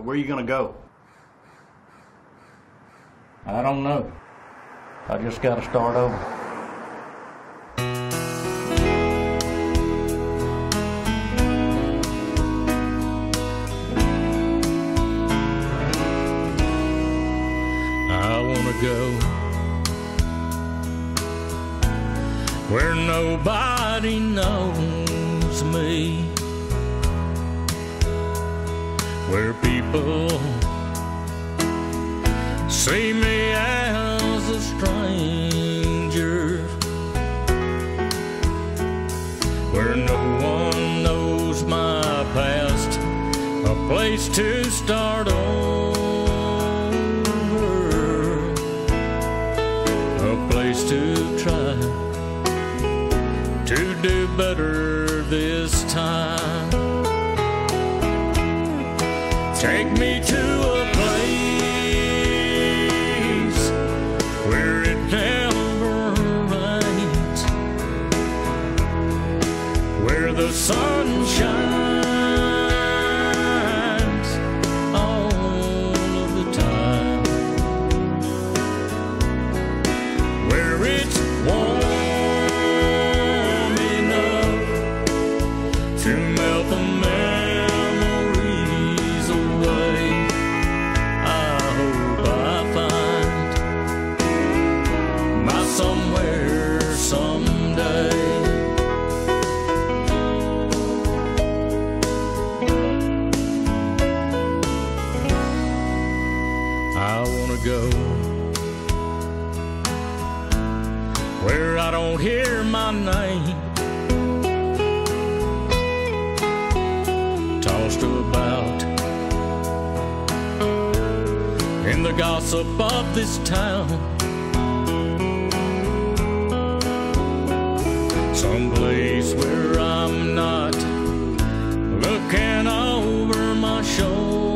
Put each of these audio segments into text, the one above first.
But where are you gonna go? I don't know. I just gotta start over. I wanna go where nobody knows me, where people see me as a stranger, where no one knows my past, a place to start over, a place to try to do better this time. Take me to a place where it never rains, where the sun shines all of the time, where it's warm enough to melt the memories away. I hope I find my somewhere someday. I wanna go where I don't hear my name tossed about in the gossip of this town, someplace where I'm not looking over my shoulder.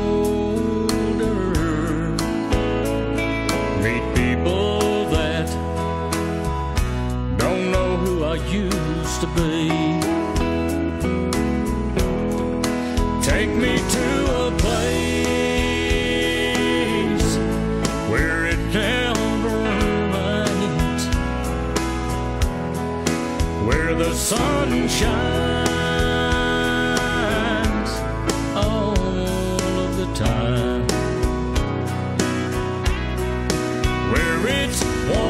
Meet people that don't know who I used to be. Take me to a place where it never rains, where the sun shines all of the time, where it's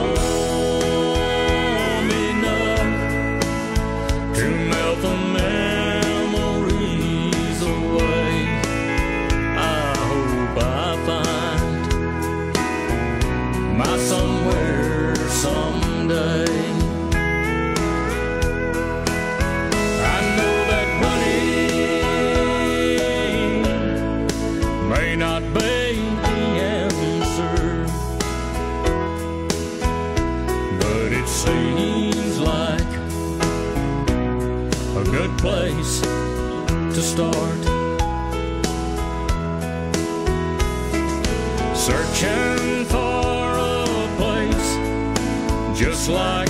warm enough to melt the memories away. I hope I find my somewhere someday. I know that running may not be the answer, but it seems like a good place to start. Searching for a place just like